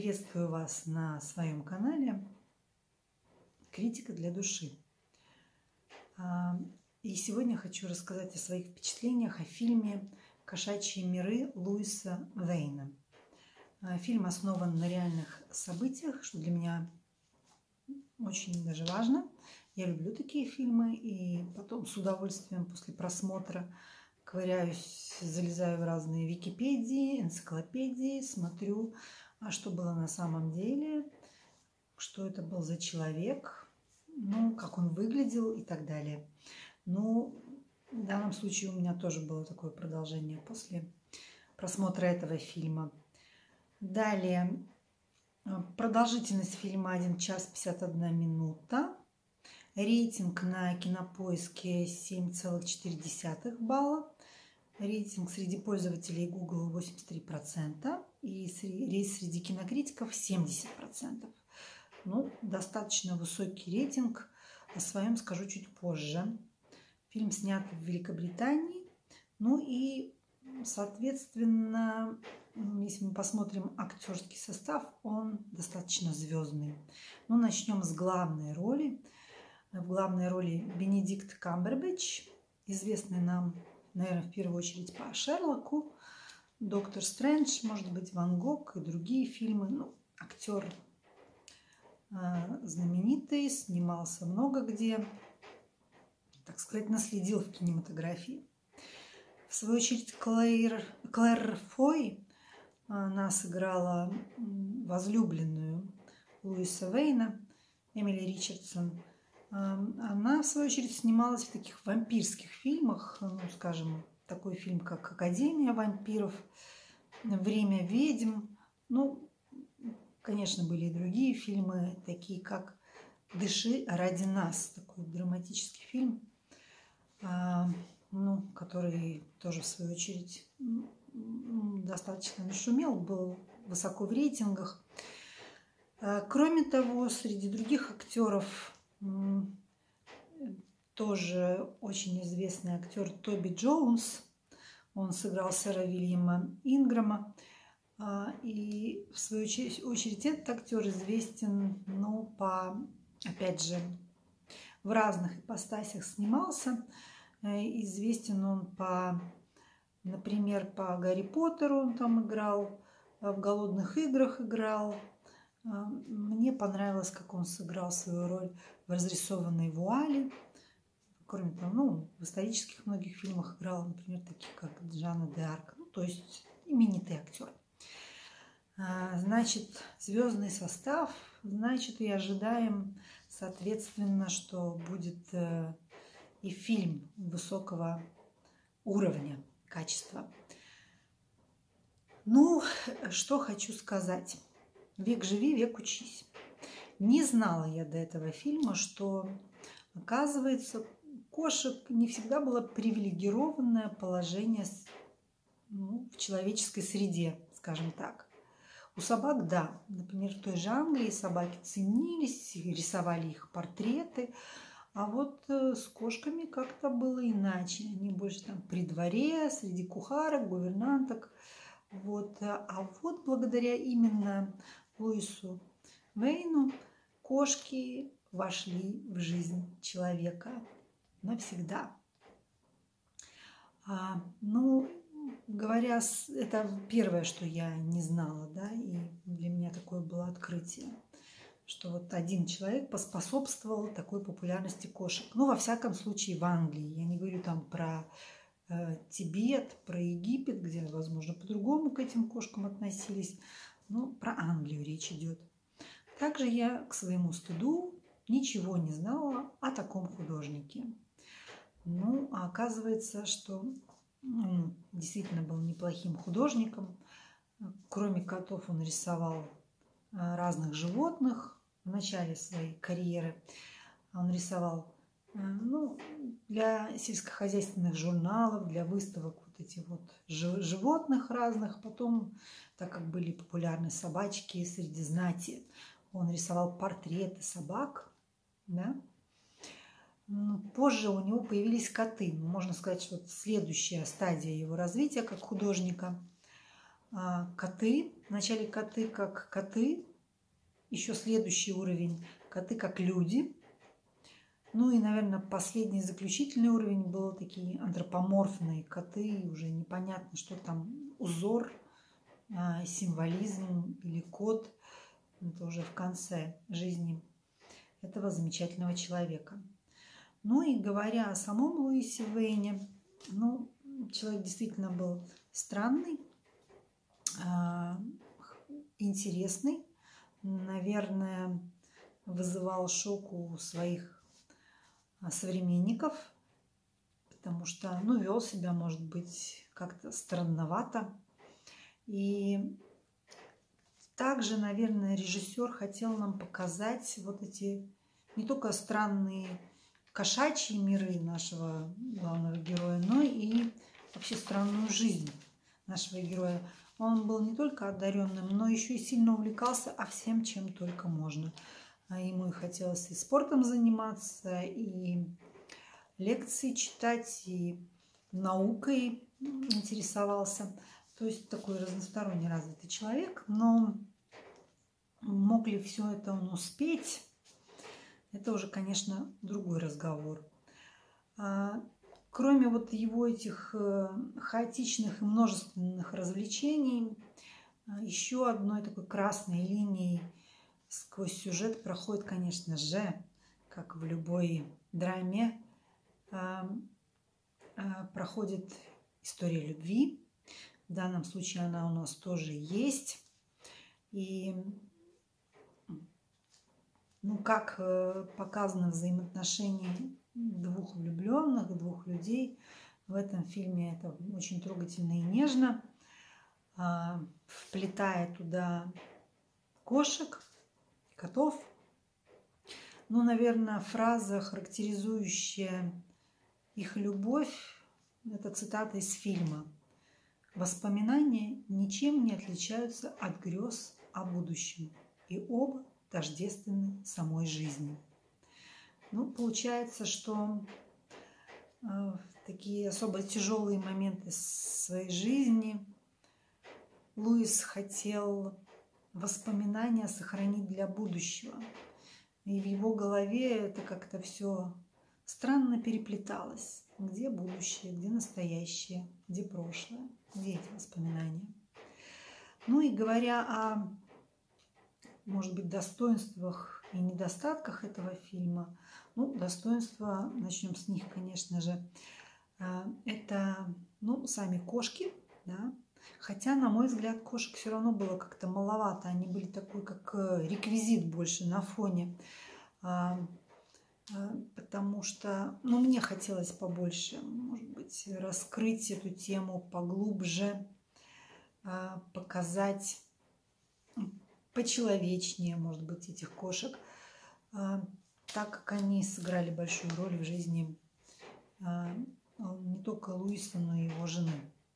Приветствую вас на своем канале «Критика для души». И сегодня хочу рассказать о своих впечатлениях о фильме «Кошачьи миры» Луиса Вейна. Фильм основан на реальных событиях, что для меня очень даже важно. Я люблю такие фильмы, и потом с удовольствием после просмотра ковыряюсь, залезаю в разные википедии, энциклопедии, смотрю, а что было на самом деле, что это был за человек, как он выглядел и так далее. В данном случае у меня тоже было такое продолжение после просмотра этого фильма. Далее, продолжительность фильма 1 час 51 минута. Рейтинг на Кинопоиске 7,4 балла. Рейтинг среди пользователей Google 83%. И среди кинокритиков 70%. Достаточно высокий рейтинг. О своем скажу чуть позже. Фильм снят в Великобритании. И, соответственно, если мы посмотрим актерский состав, он достаточно звездный. Начнем с главной роли. В главной роли Бенедикт Камбербэтч, известный нам, наверное, в первую очередь по Шерлоку, Доктор Стрэндж, может быть, Ван Гог и другие фильмы. Актер знаменитый, снимался много где, так сказать, наследил в кинематографии. В свою очередь Клэр Фой, она сыграла возлюбленную Луиса Вейна, Эмили Ричардсон. Она, в свою очередь, снималась в таких вампирских фильмах, скажем, такой фильм, как «Академия вампиров», «Время ведьм». Конечно, были и другие фильмы, такие как «Дыши ради нас», такой драматический фильм, который тоже, в свою очередь, достаточно нашумел, был высоко в рейтингах. Кроме того, среди других актеров тоже очень известный актер Тоби Джонс. Он сыграл сэра Вильяма Инграма. И в свою очередь этот актер известен, опять же, в разных ипостасях снимался. Известен он например, по Гарри Поттеру он там играл, в «Голодных играх» играл. Мне понравилось, как он сыграл свою роль в «Разрисованной вуали». Кроме того, в исторических многих фильмах играл, например, такие как Жанна д'Арк. То есть именитый актер. Значит, звездный состав. Значит, и ожидаем, соответственно, что будет и фильм высокого уровня, качества. Что хочу сказать. Век живи, век учись. Не знала я до этого фильма, что, оказывается, кошек не всегда было привилегированное положение в человеческой среде, скажем так. У собак, да. Например, в той же Англии собаки ценились, рисовали их портреты. А вот с кошками как-то было иначе. Они больше там при дворе, среди кухарок, гувернанток. А вот благодаря именно Луису Вейну кошки вошли в жизнь человека навсегда. Говоря, это первое, что я не знала, да, и для меня такое было открытие, что вот один человек поспособствовал такой популярности кошек. Во всяком случае, в Англии. Я не говорю там про Тибет, про Египет, где, возможно, по-другому к этим кошкам относились. Про Англию речь идет. Также я, к своему стыду, ничего не знала о таком художнике. А оказывается, что он действительно был неплохим художником. Кроме котов он рисовал разных животных в начале своей карьеры. Он рисовал для сельскохозяйственных журналов, для выставок животных разных. Потом, так как были популярны собачки среди знати, он рисовал портреты собак. Да? Позже у него появились коты. Можно сказать, что это следующая стадия его развития как художника. коты. Вначале коты как коты, еще следующий уровень коты как люди. Ну и, наверное, последний заключительный уровень был такие антропоморфные коты, уже непонятно, что там узор, символизм или код. Это уже в конце жизни этого замечательного человека. Ну и говоря о самом Луисе Вейне, ну, человек действительно был странный, интересный, наверное, вызывал шок у своих современников, потому что, ну, вел себя, может быть, как-то странновато. И также, наверное, режиссер хотел нам показать вот эти не только странные кошачьи миры нашего главного героя, но и вообще странную жизнь нашего героя. Он был не только одаренным, но еще и сильно увлекался всем, чем только можно. Ему и хотелось и спортом заниматься, и лекции читать, и наукой интересовался. То есть такой разносторонне развитый человек. Но мог ли все это он успеть, это уже, конечно, другой разговор. Кроме вот его этих хаотичных и множественных развлечений, еще одной такой красной линией сквозь сюжет проходит, конечно же, как в любой драме, проходит история любви. В данном случае она у нас тоже есть. И, ну, как показано взаимоотношения двух влюбленных, двух людей, в этом фильме это очень трогательно и нежно, вплетая туда кошек, котов. Ну, наверное, фраза, характеризующая их любовь, это цитата из фильма: «Воспоминания ничем не отличаются от грез о будущем, и оба тождественны самой жизни». Ну, получается, что в такие особо тяжелые моменты своей жизни Луис хотел воспоминания сохранить для будущего. И в его голове это как-то все странно переплеталось. Где будущее, где настоящее, где прошлое, где эти воспоминания. Ну и говоря о, может быть, достоинствах и недостатках этого фильма, ну, достоинства, начнем с них, конечно же, это, ну, сами кошки, да. Хотя, на мой взгляд, кошек все равно было как-то маловато. Они были такой, как реквизит больше на фоне. Потому что, ну, мне хотелось побольше, может быть, раскрыть эту тему поглубже, показать почеловечнее, может быть, этих кошек, так как они сыграли большую роль в жизни не только Луиса, но и его жены.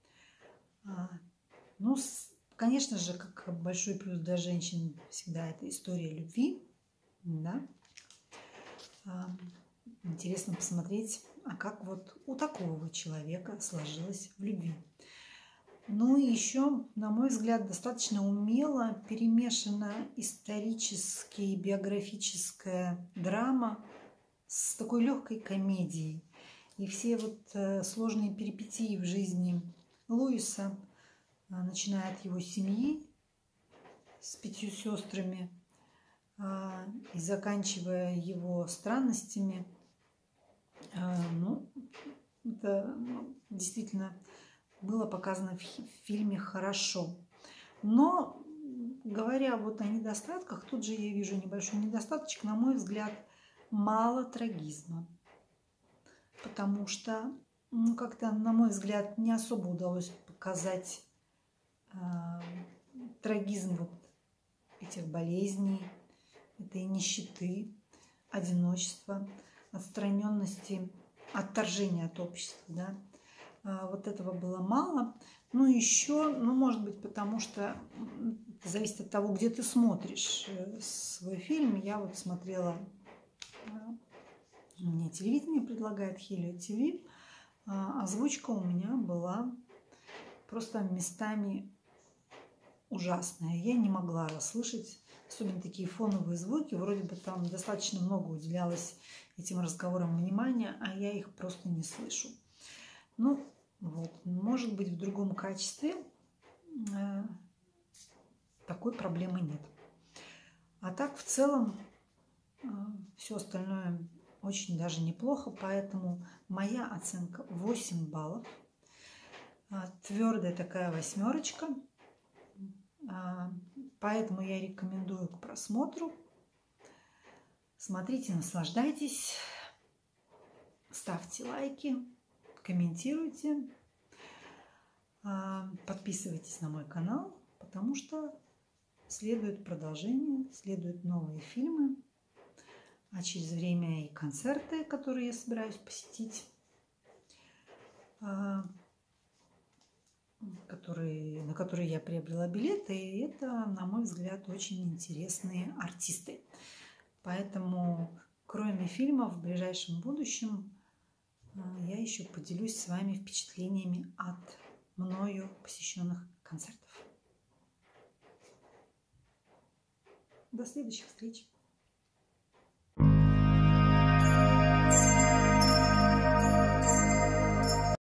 Ну, конечно же, как большой плюс для женщин всегда это история любви, да. Интересно посмотреть, а как вот у такого человека сложилось в любви. Ну и еще, на мой взгляд, достаточно умело перемешана историческая и биографическая драма с такой легкой комедией. И все вот сложные перипетии в жизни Луиса, начиная от его семьи с 5 сестрами и заканчивая его странностями, ну, это действительно было показано в фильме хорошо. Но, говоря вот о недостатках, тут же я вижу небольшой недостаточек. На мой взгляд, мало трагизма. Потому что, ну, как-то, на мой взгляд, не особо удалось показать трагизм вот этих болезней, этой нищеты, одиночества, отстраненности, отторжения от общества, да. Вот этого было мало. Ну, еще, ну, может быть, потому что это зависит от того, где ты смотришь свой фильм. Я вот смотрела, мне телевидение предлагает Helio TV, озвучка у меня была просто местами ужасная. Я не могла расслышать, особенно такие фоновые звуки. Вроде бы там достаточно много уделялось этим разговорам внимания, а я их просто не слышу. Ну, вот, может быть, в другом качестве такой проблемы нет. А так, в целом, все остальное очень даже неплохо, поэтому моя оценка 8 баллов. Твердая такая 8. Поэтому я рекомендую к просмотру. Смотрите, наслаждайтесь, ставьте лайки, комментируйте, подписывайтесь на мой канал, потому что следует продолжение, следуют новые фильмы, а через время и концерты, которые я собираюсь посетить, на которые я приобрела билеты, и это, на мой взгляд, очень интересные артисты. Поэтому, кроме фильмов, в ближайшем будущем я еще поделюсь с вами впечатлениями от мною посещенных концертов. До следующих встреч!